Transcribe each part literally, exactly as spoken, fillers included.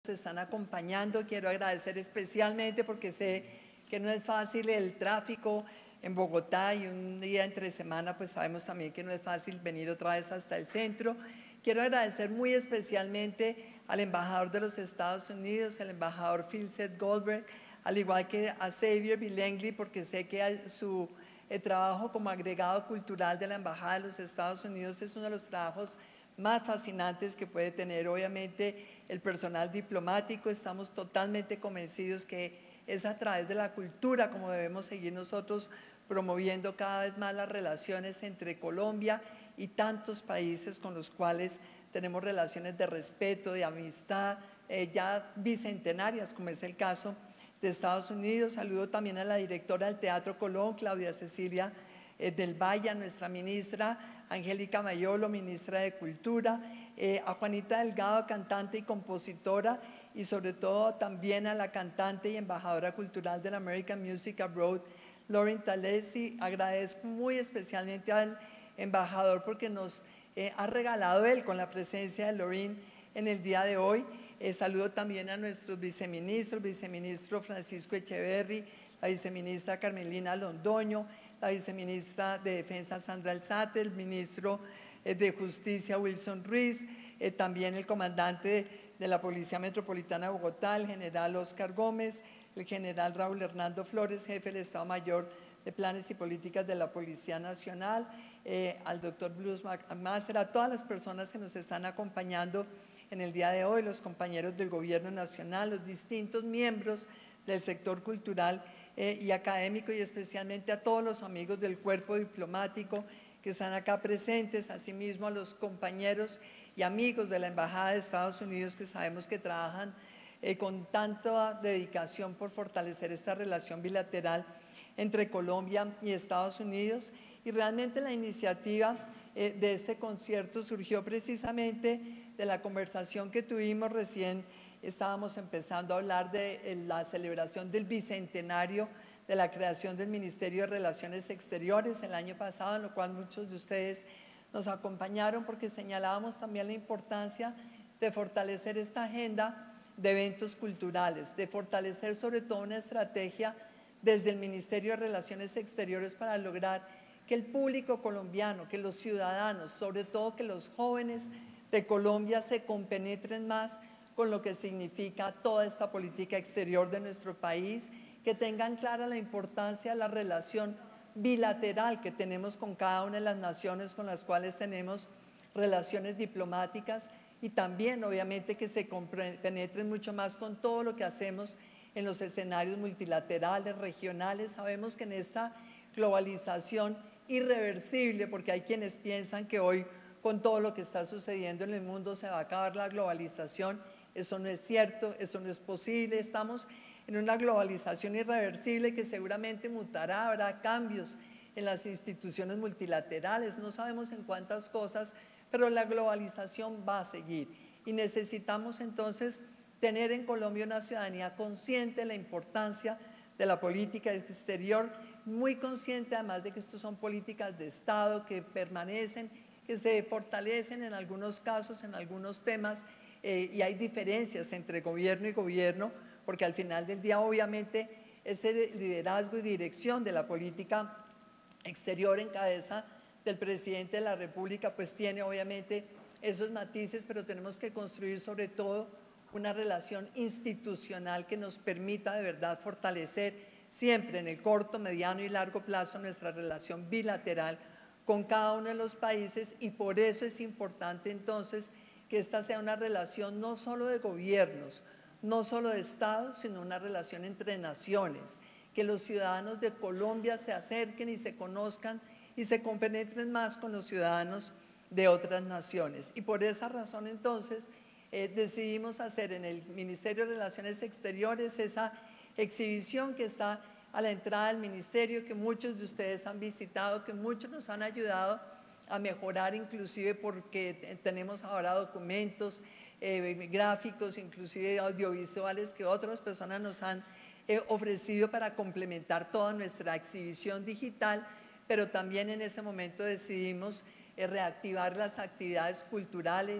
nos están acompañando. Quiero agradecer especialmente porque sé que no es fácil el tráfico en Bogotá y un día entre semana pues sabemos también que no es fácil venir otra vez hasta el centro. Quiero agradecer muy especialmente al embajador de los Estados Unidos, el embajador Phil Seth Goldberg, al igual que a Xavier Bilengley, porque sé que su el trabajo como agregado cultural de la Embajada de los Estados Unidos es uno de los trabajos más fascinantes que puede tener obviamente el personal diplomático. Estamos totalmente convencidos que es a través de la cultura como debemos seguir nosotros promoviendo cada vez más las relaciones entre Colombia y tantos países con los cuales tenemos relaciones de respeto, de amistad, eh, ya bicentenarias, como es el caso de Estados Unidos. Saludo también a la directora del Teatro Colón, Claudia Cecilia eh, del Valle, a nuestra ministra Angélica Mayolo, ministra de Cultura, eh, a Juanita Delgado, cantante y compositora, y sobre todo también a la cantante y embajadora cultural del American Music Abroad, Lauren Talesi. Agradezco muy especialmente al embajador porque nos eh, ha regalado él con la presencia de Lauren en el día de hoy. Eh, saludo también a nuestros viceministros, viceministro Francisco Echeverry, la viceministra Carmelina Londoño, la viceministra de Defensa Sandra Alzate, el ministro eh, de Justicia Wilson Ruiz, eh, también el comandante de, de la Policía Metropolitana de Bogotá, el general Oscar Gómez, el general Raúl Hernando Flores, jefe del Estado Mayor de Planes y Políticas de la Policía Nacional, eh, al doctor Bruce McMaster, a todas las personas que nos están acompañando en el día de hoy, los compañeros del Gobierno Nacional, los distintos miembros del sector cultural eh, y académico, y especialmente a todos los amigos del cuerpo diplomático que están acá presentes, asimismo a los compañeros y amigos de la Embajada de Estados Unidos que sabemos que trabajan eh, con tanta dedicación por fortalecer esta relación bilateral entre Colombia y Estados Unidos. Y realmente la iniciativa eh, de este concierto surgió precisamente de la conversación que tuvimos recién. Estábamos empezando a hablar de la celebración del bicentenario de la creación del Ministerio de Relaciones Exteriores el año pasado, en lo cual muchos de ustedes nos acompañaron porque señalábamos también la importancia de fortalecer esta agenda de eventos culturales, de fortalecer sobre todo una estrategia desde el Ministerio de Relaciones Exteriores para lograr que el público colombiano, que los ciudadanos, sobre todo que los jóvenes de Colombia se compenetren más con lo que significa toda esta política exterior de nuestro país, que tengan clara la importancia de la relación bilateral que tenemos con cada una de las naciones con las cuales tenemos relaciones diplomáticas, y también obviamente que se compenetren mucho más con todo lo que hacemos en los escenarios multilaterales, regionales. Sabemos que en esta globalización irreversible, porque hay quienes piensan que hoy con todo lo que está sucediendo en el mundo se va a acabar la globalización. Eso no es cierto, eso no es posible. Estamos en una globalización irreversible que seguramente mutará, habrá cambios en las instituciones multilaterales, no sabemos en cuántas cosas, pero la globalización va a seguir y necesitamos entonces tener en Colombia una ciudadanía consciente de la importancia de la política exterior, muy consciente además de que estos son políticas de Estado que permanecen, que se fortalecen en algunos casos, en algunos temas, eh, y hay diferencias entre gobierno y gobierno, porque al final del día obviamente ese liderazgo y dirección de la política exterior en cabeza del presidente de la República pues tiene obviamente esos matices, pero tenemos que construir sobre todo una relación institucional que nos permita de verdad fortalecer siempre en el corto, mediano y largo plazo nuestra relación bilateral con cada uno de los países. Y por eso es importante entonces que esta sea una relación no solo de gobiernos, no solo de Estados, sino una relación entre naciones, que los ciudadanos de Colombia se acerquen y se conozcan y se compenetren más con los ciudadanos de otras naciones. Y por esa razón entonces eh, decidimos hacer en el Ministerio de Relaciones Exteriores esa exhibición que está a la entrada del ministerio, que muchos de ustedes han visitado, que muchos nos han ayudado a mejorar, inclusive porque tenemos ahora documentos, eh, gráficos, inclusive audiovisuales que otras personas nos han eh, ofrecido para complementar toda nuestra exhibición digital, pero también en ese momento decidimos eh, reactivar las actividades culturales,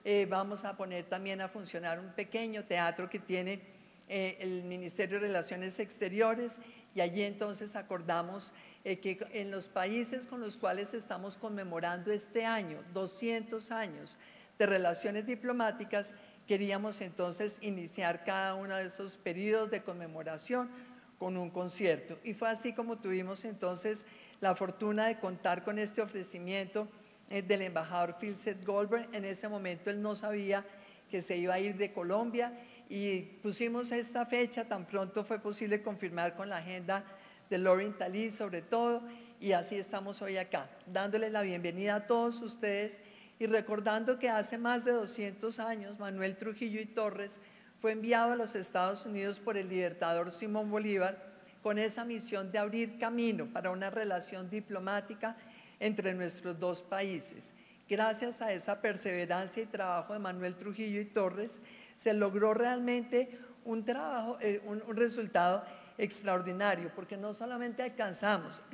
eh, vamos a poner también a funcionar un pequeño teatro que tiene eh, el Ministerio de Relaciones Exteriores, y allí entonces acordamos eh, que en los países con los cuales estamos conmemorando este año, doscientos años de relaciones diplomáticas, queríamos entonces iniciar cada uno de esos periodos de conmemoración con un concierto. Y fue así como tuvimos entonces la fortuna de contar con este ofrecimiento eh, del embajador Philip Goldberg. En ese momento él no sabía que se iba a ir de Colombia, y pusimos esta fecha, tan pronto fue posible confirmar con la agenda de Lauren Talí sobre todo, y así estamos hoy acá, dándoles la bienvenida a todos ustedes y recordando que hace más de doscientos años Manuel Trujillo y Torres fue enviado a los Estados Unidos por el libertador Simón Bolívar con esa misión de abrir camino para una relación diplomática entre nuestros dos países. Gracias a esa perseverancia y trabajo de Manuel Trujillo y Torres, se logró realmente un trabajo, eh, un, un resultado extraordinario, porque no solamente alcanzamos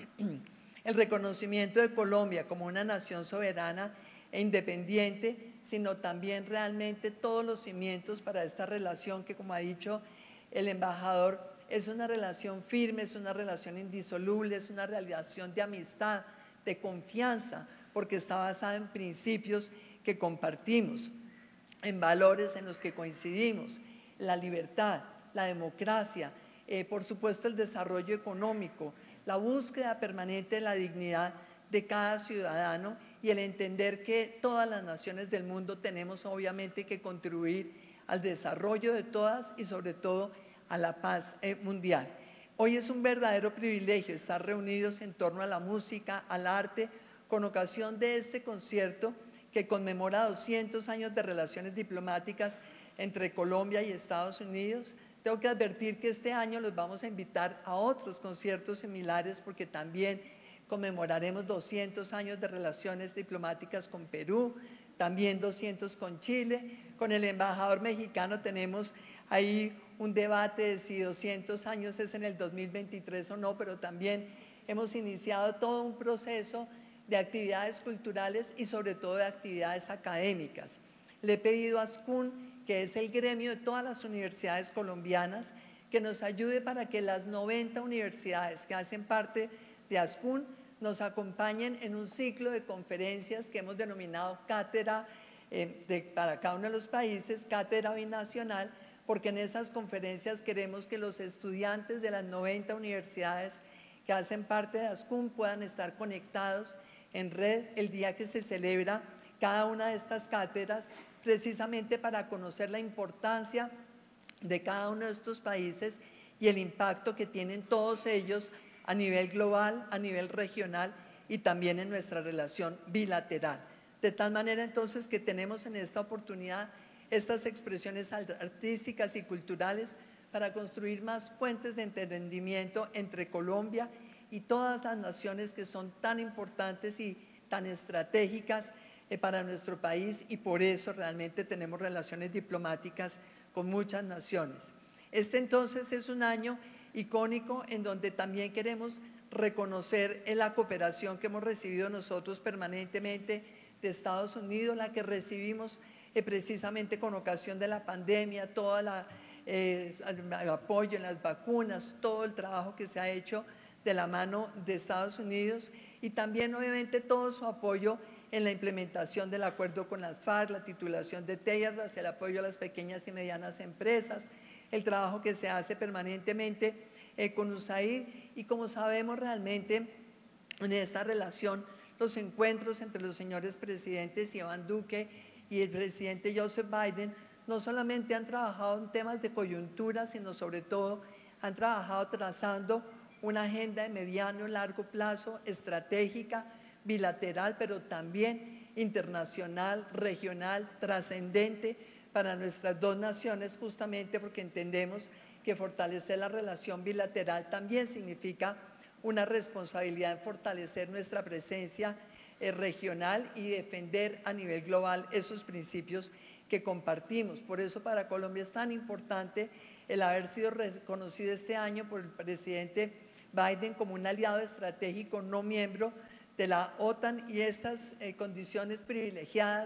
el reconocimiento de Colombia como una nación soberana e independiente, sino también realmente todos los cimientos para esta relación que, como ha dicho el embajador, es una relación firme, es una relación indisoluble, es una relación de amistad, de confianza, porque está basada en principios que compartimos, en valores en los que coincidimos: la libertad, la democracia, eh, por supuesto el desarrollo económico, la búsqueda permanente de la dignidad de cada ciudadano y el entender que todas las naciones del mundo tenemos obviamente que contribuir al desarrollo de todas y sobre todo a la paz eh, mundial. Hoy es un verdadero privilegio estar reunidos en torno a la música, al arte, con ocasión de este concierto que conmemora doscientos años de relaciones diplomáticas entre Colombia y Estados Unidos. Tengo que advertir que este año los vamos a invitar a otros conciertos similares, porque también conmemoraremos doscientos años de relaciones diplomáticas con Perú, también doscientos con Chile. Con el embajador mexicano tenemos ahí un debate de si doscientos años es en el dos mil veintitrés o no, pero también hemos iniciado todo un proceso de actividades culturales y sobre todo de actividades académicas. Le he pedido a ASCUN, que es el gremio de todas las universidades colombianas, que nos ayude para que las noventa universidades que hacen parte de ASCUN nos acompañen en un ciclo de conferencias que hemos denominado cátedra eh, de, para cada uno de los países, cátedra binacional, porque en esas conferencias queremos que los estudiantes de las noventa universidades que hacen parte de ASCUN puedan estar conectados en red el día que se celebra cada una de estas cátedras, precisamente para conocer la importancia de cada uno de estos países y el impacto que tienen todos ellos a nivel global, a nivel regional y también en nuestra relación bilateral. De tal manera entonces que tenemos en esta oportunidad estas expresiones artísticas y culturales para construir más puentes de entendimiento entre Colombia y todas las naciones que son tan importantes y tan estratégicas eh, para nuestro país, y por eso realmente tenemos relaciones diplomáticas con muchas naciones. Este entonces es un año icónico en donde también queremos reconocer la cooperación que hemos recibido nosotros permanentemente de Estados Unidos, la que recibimos eh, precisamente con ocasión de la pandemia, todo la, eh, el apoyo en las vacunas, todo el trabajo que se ha hecho de la mano de Estados Unidos, y también obviamente todo su apoyo en la implementación del acuerdo con las FARC, la titulación de tierras, el apoyo a las pequeñas y medianas empresas, el trabajo que se hace permanentemente eh, con U S A I D, y como sabemos realmente en esta relación los encuentros entre los señores presidentes Iván Duque y el presidente Joseph Biden no solamente han trabajado en temas de coyuntura, sino sobre todo han trabajado trazando una agenda de mediano y largo plazo, estratégica, bilateral, pero también internacional, regional, trascendente para nuestras dos naciones, justamente porque entendemos que fortalecer la relación bilateral también significa una responsabilidad en fortalecer nuestra presencia eh, regional y defender a nivel global esos principios que compartimos. Por eso para Colombia es tan importante el haber sido reconocido este año por el presidente Biden como un aliado estratégico no miembro de la OTAN, y estas eh, condiciones privilegiadas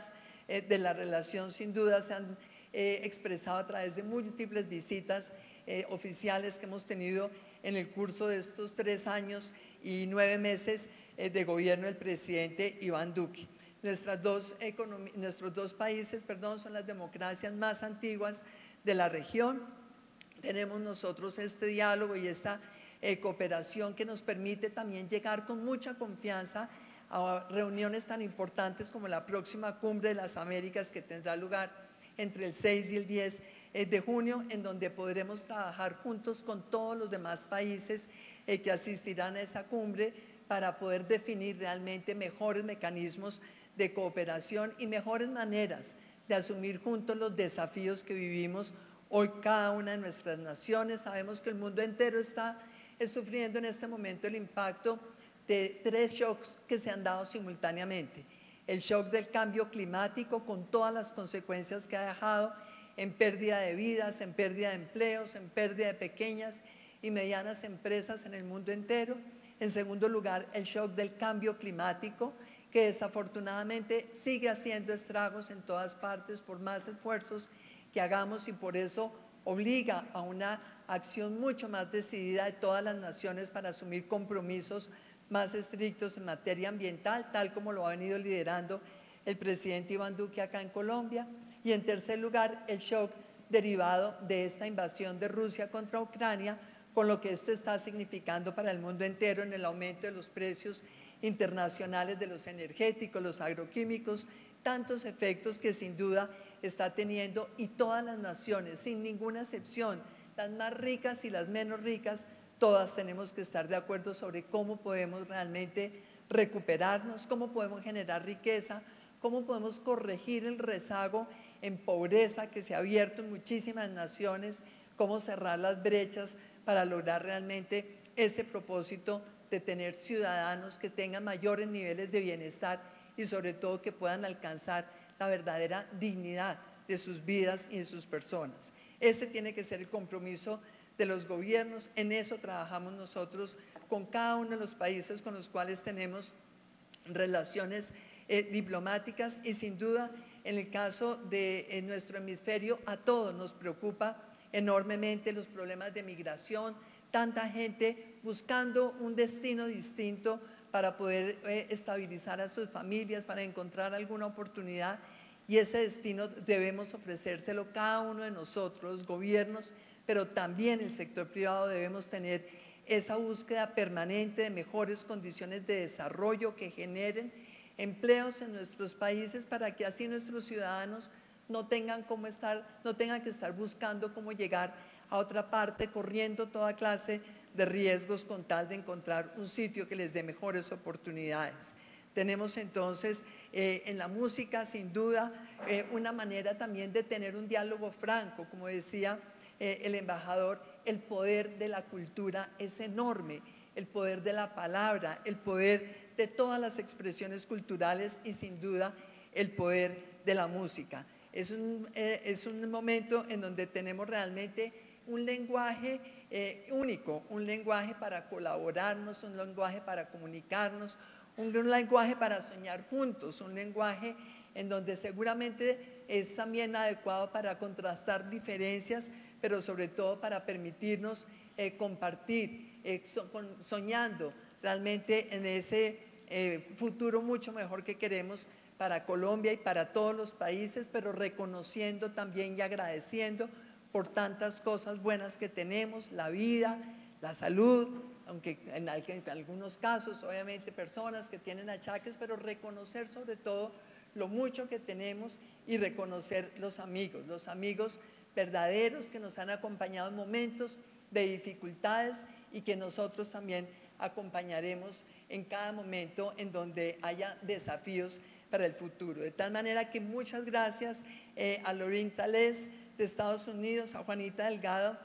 eh, de la relación sin duda se han eh, expresado a través de múltiples visitas eh, oficiales que hemos tenido en el curso de estos tres años y nueve meses eh, de gobierno del presidente Iván Duque. Nuestras dos nuestros dos países perdón, son las democracias más antiguas de la región. Tenemos nosotros este diálogo y esta eh, cooperación que nos permite también llegar con mucha confianza a reuniones tan importantes como la próxima Cumbre de las Américas, que tendrá lugar entre el seis y el diez de junio, en donde podremos trabajar juntos con todos los demás países eh, que asistirán a esa cumbre para poder definir realmente mejores mecanismos de cooperación y mejores maneras de asumir juntos los desafíos que vivimos hoy cada una de nuestras naciones. Sabemos que el mundo entero está eh, sufriendo en este momento el impacto de tres shocks que se han dado simultáneamente. El shock del cambio climático, con todas las consecuencias que ha dejado en pérdida de vidas, en pérdida de empleos, en pérdida de pequeñas y medianas empresas en el mundo entero. En segundo lugar, el shock del cambio climático, que desafortunadamente sigue haciendo estragos en todas partes por más esfuerzos que hagamos, y por eso obliga a una acción mucho más decidida de todas las naciones para asumir compromisos más estrictos en materia ambiental, tal como lo ha venido liderando el presidente Iván Duque acá en Colombia. Y en tercer lugar, el shock derivado de esta invasión de Rusia contra Ucrania, con lo que esto está significando para el mundo entero en el aumento de los precios internacionales de los energéticos, los agroquímicos, tantos efectos que sin duda está teniendo, y todas las naciones, sin ninguna excepción, las más ricas y las menos ricas, todas tenemos que estar de acuerdo sobre cómo podemos realmente recuperarnos, cómo podemos generar riqueza, cómo podemos corregir el rezago en pobreza que se ha abierto en muchísimas naciones, cómo cerrar las brechas para lograr realmente ese propósito de tener ciudadanos que tengan mayores niveles de bienestar y sobre todo que puedan alcanzar la verdadera dignidad de sus vidas y de sus personas. Ese tiene que ser el compromiso de los gobiernos. En eso trabajamos nosotros con cada uno de los países con los cuales tenemos relaciones eh, diplomáticas, y sin duda en el caso de en nuestro hemisferio a todos nos preocupa enormemente los problemas de migración, tanta gente buscando un destino distinto para poder eh, estabilizar a sus familias, para encontrar alguna oportunidad, y ese destino debemos ofrecérselo cada uno de nosotros, los gobiernos, pero también el sector privado. Debemos tener esa búsqueda permanente de mejores condiciones de desarrollo que generen empleos en nuestros países, para que así nuestros ciudadanos no tengan, cómo estar, no tengan que estar buscando cómo llegar a otra parte, corriendo toda clase de riesgos con tal de encontrar un sitio que les dé mejores oportunidades. Tenemos entonces eh, en la música sin duda eh, una manera también de tener un diálogo franco. Como decía eh, el embajador, el poder de la cultura es enorme, el poder de la palabra, el poder de todas las expresiones culturales y sin duda el poder de la música. Es un, eh, es un momento en donde tenemos realmente un lenguaje eh, único, un lenguaje para colaborarnos, un lenguaje para comunicarnos, un lenguaje para soñar juntos, un lenguaje en donde seguramente es también adecuado para contrastar diferencias, pero sobre todo para permitirnos eh, compartir, eh, so, con, soñando realmente en ese eh, futuro mucho mejor que queremos para Colombia y para todos los países, pero reconociendo también y agradeciendo por tantas cosas buenas que tenemos, la vida, la salud, aunque en algunos casos obviamente personas que tienen achaques, pero reconocer sobre todo lo mucho que tenemos y reconocer los amigos, los amigos verdaderos que nos han acompañado en momentos de dificultades y que nosotros también acompañaremos en cada momento en donde haya desafíos para el futuro. De tal manera que muchas gracias eh, a Lorín Tales de Estados Unidos, a Juanita Delgado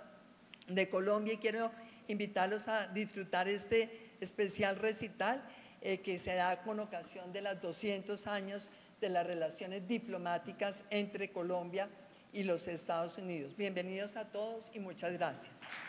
de Colombia, y quiero invitarlos a disfrutar este especial recital eh, que se da con ocasión de los doscientos años de las relaciones diplomáticas entre Colombia y los Estados Unidos. Bienvenidos a todos y muchas gracias.